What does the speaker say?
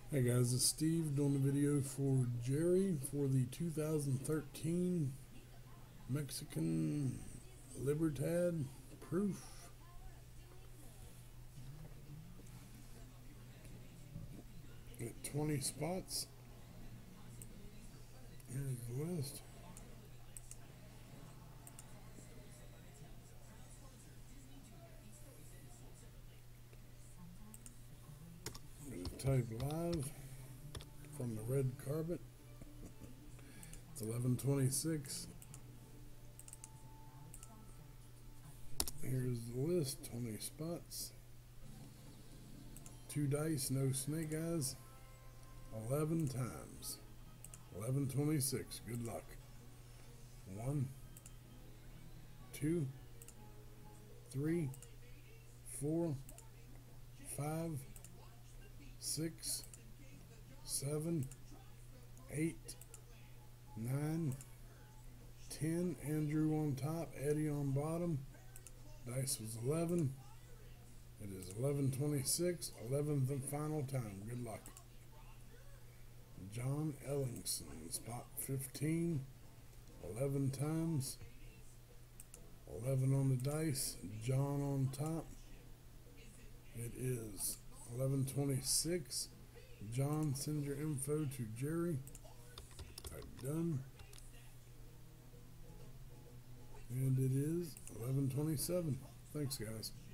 Hey guys, it's Steve doing the video for Jerry for the 2013 Mexican Libertad Proof. At 20 spots. Here's the list. Type live from the red carpet. It's 11:26. Here's the list. 20 spots. 2 dice, no snake eyes. 11 times. 11:26. Good luck. 1, 2, 3, 4, 5, 6, 7, 8, 9, 10. Andrew on top, Eddie on bottom. Dice was 11. It is 11:26, 11th and final time. Good luck. John Ellingson, spot 15, 11 times. 11 on the dice. John on top. It is 11:26. John, send your info to Jerry. Type done. And it is 11:27. Thanks, guys.